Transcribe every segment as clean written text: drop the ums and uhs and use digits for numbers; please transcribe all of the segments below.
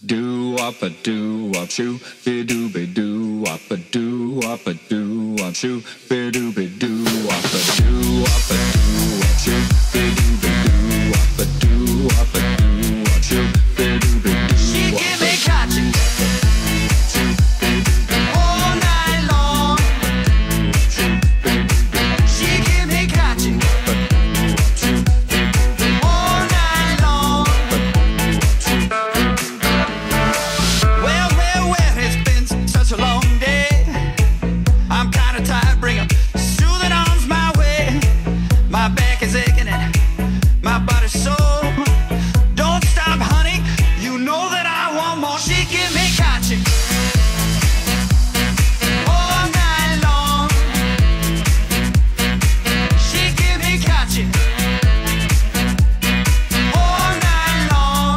Do up a do up shoo, be do be do up a do up a do up shoo, be do be do up a do up a do up shoo, be do be do up a do up a do up shoo, be do be do. She give me catching all night long. She give me catching all night long. Well, it's been such a long day. I'm kinda tired, bring 'em soothing arms my way. My back is aching and my body's sore. Don't stop, honey, you know that I want more. She give me catching all night long. She give me catching all night long.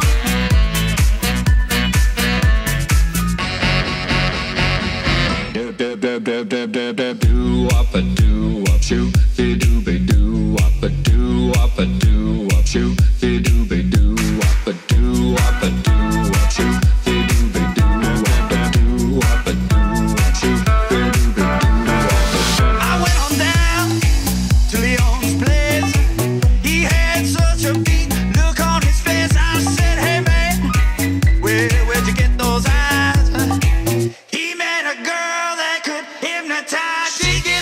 Do do do do do do do do up a do up shoo, be do be do up a do up a do up shoo, be do be do up a do up a do up shoo, be do be do up a do up a do up shoo, be do be do up a do. I went on down to Leon's place. He had such a beat look on his face. I said, hey man, where'd you get those eyes? He met a girl that could hypnotize. She